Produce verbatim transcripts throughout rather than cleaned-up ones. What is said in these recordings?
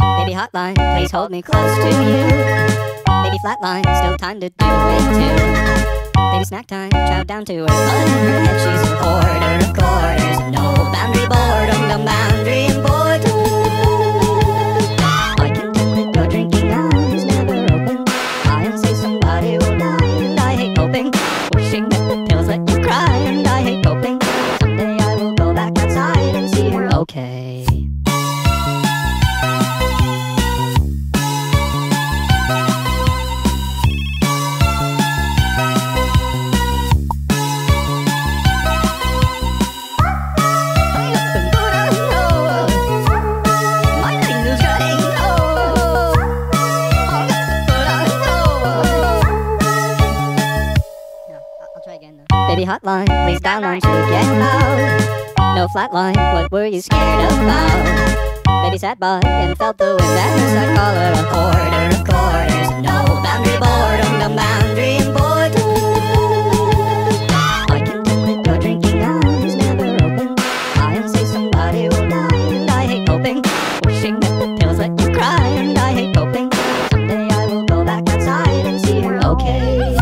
Baby hotline, please hold me close to you. Baby flatline, still time to do it too. Baby snack time, chow down to her butt and her head. She's a hoarder of quarters, no boundary boredom, no boundary important. I can tell that your drinking eyes never open. I am say somebody will die, and I hate hoping. Wishing that the pills let you cry, and I hate hoping. Someday I will go back outside and see her okay. Baby hotline, please down on to get loud. No flatline, what were you scared about? Baby sat by and felt the wind and the sun call her a hoarder of quarters. No boundary boredom, no boundary important. I can tell that your drinking eyes never open. I am say somebody will die, and I hate hoping. Wishing that the pills let you cry, and I hate hoping. Someday I will go back outside and see her okay.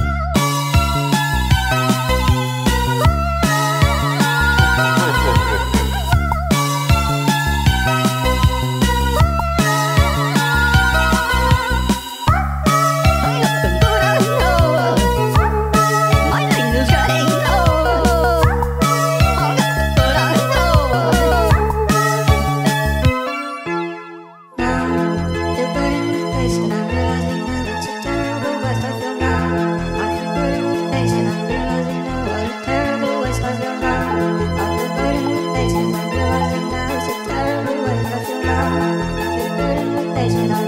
Face